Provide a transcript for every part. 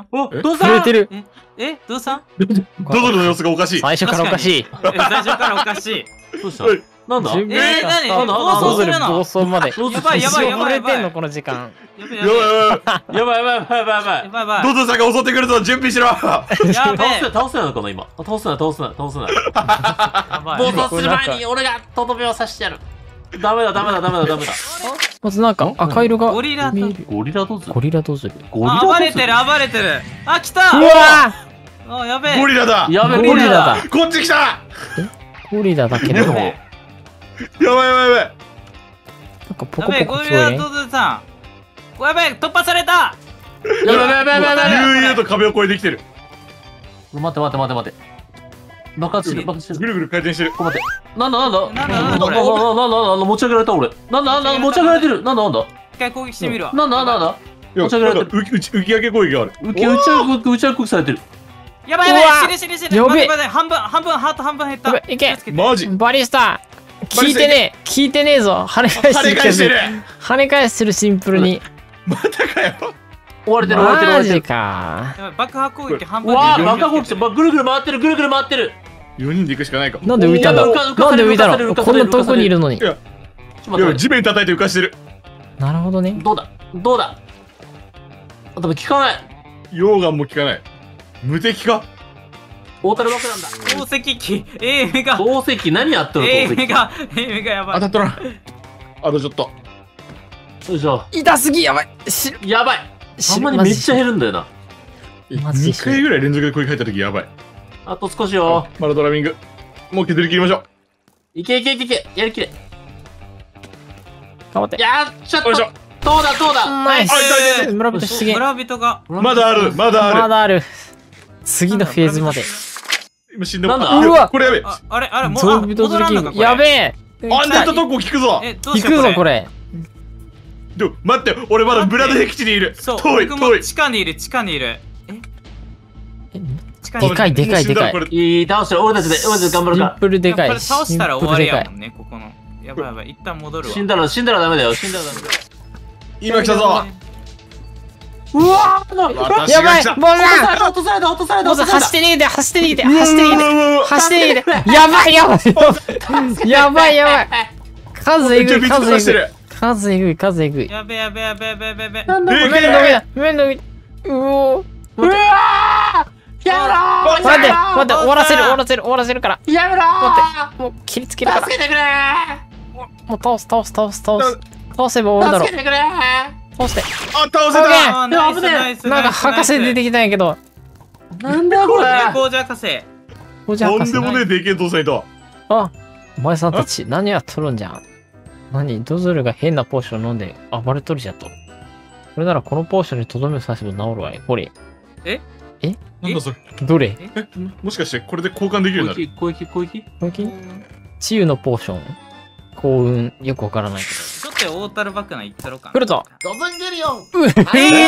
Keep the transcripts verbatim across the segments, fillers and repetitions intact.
お、 えどうした震えてる。 え、え、どうしたドドルの様子がおかしい。 最初からおかしい。 え最初からおかしい。 どうしたはいなんだ準備えー何なんだ暴走するの暴走まで。 やばいやばいやばいやばい一生震えてんのこの時間。 やべやばいやべやばいやばい。 やばいやばいやばいやばいやばいやばい。 ドドルさんが襲ってくるぞ、準備しろ。 やべ倒せえ。 倒せないのかな今。あ倒せない倒せない倒せない。 やばい。 暴走する前に俺がとどめを刺してやる。ダメだダメだダメだダメだ。 まずなんか赤色がゴリラと見える。 ゴリラドズゴリラどうする？ ゴリラあ、 ドズ暴れてる暴れてる。あ、来た。 うわあ、やべえ。 ゴリラだ。 やべえゴリラだ。 こっち来た。やーゴリラだけど、 でもなんかばいやばいやばい。 ポコやべえ、 ポコゴリラ聞こトズさん。やべえ、突破された。 やべえやべえやべえやべえやべえ。 悠々と壁を越えてきてる。 待って待って待って待って。爆発してる爆発してる。 ぐるぐる回転してる。 待って。なんだなんだなんだななんんだこれだなんだなんだなんだ持ち上げられた俺。なんだなんだ持ち上げられてる。なんだなんだ一回攻撃してみるわ。 なんだなんだなんだいや持ち上げられてるなんか浮き浮き上げ攻撃がある。 浮き打ち上げ打ち上げされてる。 やばいやばい、 うわ死ぬ死ぬ死ぬ。 やべえ待って待って、半分半分ハート半分減った。 やべえいけ気をつてマジえ。バリスタ聞いてねえ聞いてねえぞ跳ね返してる跳ね返してる。 跳ね返してるシンプルに。 またかよ。 追われてる追われてる追わマジれてる。 か。 やばい、爆破攻撃半うわー分減った。 爆破攻撃してばぐるぐる回ってるぐるぐる回ってる。 よにんで行くしかないか。 なんで浮いたんだろう。 いや浮かなんで浮いた浮かせるの浮かせるこんな遠くにいるのにい。やちょっと待って待っていや地面叩いて浮かしてる。 なるほどね。 どうだどうだあ、でも効かない。 溶岩も効かない。無敵か。 大樽爆弾だ。 宝石機、エイムが、 宝石何やってるのエイ宝石。 ムが、エイムがやばい。 当たっとらん。あとちょっと。 よいしょ。 痛すぎやばい。しやばい。あんまりめっちゃ減るんだよな。 マジでにかいぐらい連続でこれ書いた時やばい。 あと少しよ。 まだドラミング。もう削り切りましょう。 いけいけいけいけ。やりきれ。 頑張って。 やっちゃっよいしょた。どうだどうだナイスあ痛い痛い痛い村人出現。 村人が、 まだある。まだある。 まだある。次のフェーズまで。 今死んでもなんだあうわこれやべえ。 あ、あれあれ、もう、 ゾあンビとズルキ戻らんのか、これ。 やべえ。 あんなとこ聞くぞ。 え、どうし行ようくぞこれ。 でも待って、俺まだブラド僻地にいる。 そう、 遠い僕も遠い。 地下にいる、地下にいる。ええ地下にいる。 でかいでかいでかいもう死んだらこれいい、倒してる。俺たちで、俺たちで頑張るシンかプルでかい。 これ倒したら終わりやもシンんね、ここの。やばいやばい、一旦戻るら。 わ。 死んだら、死んだらダメだよ。死んだらダメだよ。 今来たぞ。 うわーな私やばいが来た。 ボンガン落とされた落とされたボス落とされた走って逃げて走って逃げて走って逃げてうわうわうわ走って逃げてやばいやばいやばいやばい数えぐいめっちゃ水出して数えぐいる。 数えぐい数えぐいやべやべやべやべやべやべ。 なんだこれでけえ面倒見だ面倒見だうおーうわーやめろー待って待って終わらせる終わらせる終わらせるからやめろーもう切りつけるから助けてくれもう倒す倒す倒す倒す倒せば終わるだろー助けてくれー倒してあ、倒せオッケーた。 あー、ナイス危ねえナイス。 なんか博士出てきたんやけどなんだこれ猫じゃ博士。 おじゃ博士とんでもねえでけえ父さんいた。 あお前さんたち何やっとるんじゃん何ドズルが変なポーション飲んで暴れとるじゃとこれならこのポーションにとどめを刺せば治るわいほれなんだそれ。 どれえ、もしかしてこれで交換できるようになる。 攻撃攻撃攻撃これ治癒のポーション幸運よくわからないけちょっと大樽バックナ行ったろかな。 ど来るぞドブンゲリオンうわ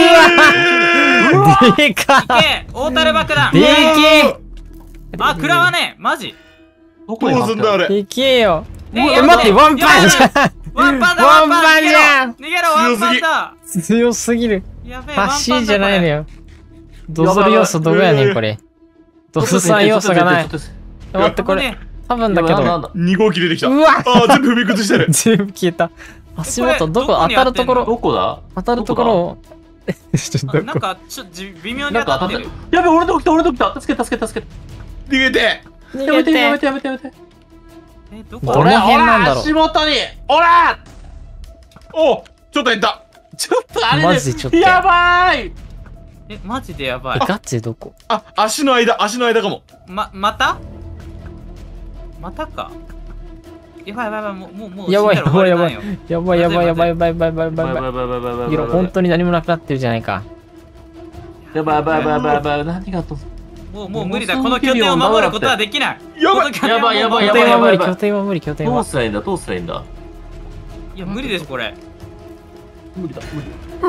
でかいけ大樽爆弾でけあ、食らわねえマジどどうすんだあれ。 えでけえよええ待ってワンパンじゃワンパンだワンパンじゃん逃げろ逃げろワンパンだん強すぎるやべえ走りじゃないのよよドズル要素どこやねんこれドズさん要素がない待ってこれ多分だけどに号機出てきた。 うわあー、全部踏み崩してる。 全部消えた足元どここれ当たるとこどろどこだ当たるところをちょっとどこなんかちょっとじ微妙になんか当たって当たってるるやべ俺のとこ来た俺のとこ来た助けて助けて助けて逃げて。 やめ逃げててやめてやめてやめてえどこどの辺なんだろう足元におらお、ちょっと減った。 ちょっとあれマジでちょっとやばいえマジでやばいえガチでどこあ、足の間、足の間かも。 ままたまたかやばいやばいやばいもうもうもうやばい死んだら終わりなんよやばいやばいやばいやばいやばいやばいやばいやばいやばいばいばいばいや本当に何もなくなってるじゃないかやばいやばいやばいやばいやばい何があったのもうもう無理だこの拠点を守ることはできないやばい。 この拠点をやばいやばい拠やば点は無理やばい拠点は無理拠点どうはすりゃいいんだどうすりゃいいんだいや無理ですこれ無理だ無理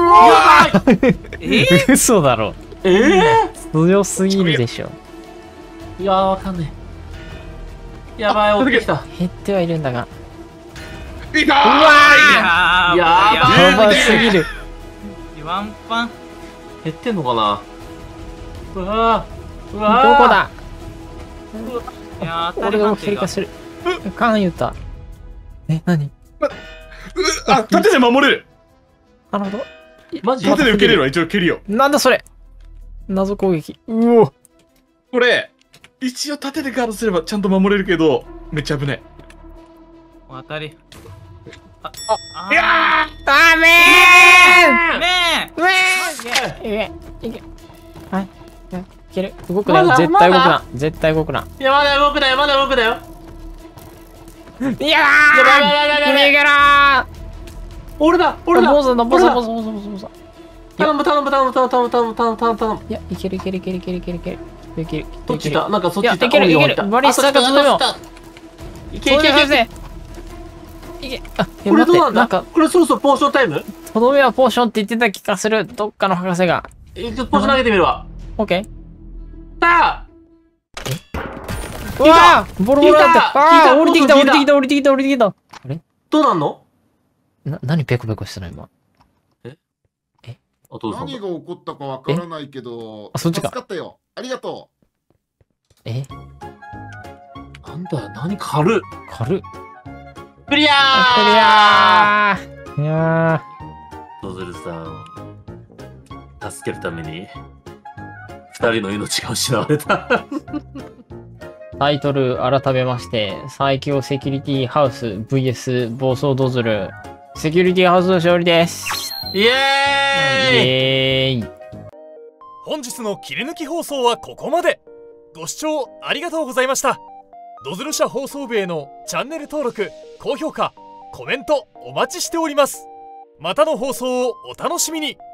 え嘘だろええ強すぎるでしょいやーわかんねえやばい追ってきた減ってはいるんだがいたー。 うわややばいやばすぎるワンパン減ってんのかなうわーうどわーこだいやー当たり俺が判定が経過する。カン言った。え、何うあ、盾で守れる。 なるほど。 マジ盾で受けれるわ、一応蹴りを。 なんだそれ謎攻撃。うおこれ、一応盾でガードすればちゃんと守れるけど、めっちゃ危ない。 当たり。あ、 いやダメーねうえいけいけはいいける動くなまだ絶対動くまな絶対動くないや、まだ動くなよ、まだ動くなよ。 いやーやばいやばいやばいやばい逃げろー俺だ俺だボスだボス俺だだボスボスボスボス頼む頼む頼む頼む頼む頼む頼む頼む頼む。 いやいけるいけるいけるいけるいけるいけるいけるどっちだなんかそっち行った。 いやいけるいけるおいおい行ったバリスタがあそっちとどめをだいけいけいけいけ。 いけあこれどうなんだなんかこれそろそろポーションタイムとどめはポーションって言ってた気がするどっかの博士がえ、ちょっとポーション投げてみるわ。 オッケーさあうわーボロボロだって聞いた聞いあたあ降りてきたボス聞いた降りてきた降りてきた降りてきたあれどうなんのな何ペコペコしたの今お父さん何が起こったかわからないけど、 あそっちか助かったよ。ありがとえなんだよ、何軽っ。 軽っクリアクリアーいやードズルさん、助けるために、二人の命が失われた。 ータイトル改めまして最強セキュリティハウス ブイエス 暴走ドズルセキュリティハウスの勝利ですイエーイイエーイ本日の切り抜き放送はここまで。ご視聴ありがとうございました。ドズル社放送部へのチャンネル登録、高評価、コメントお待ちしております。またの放送をお楽しみに。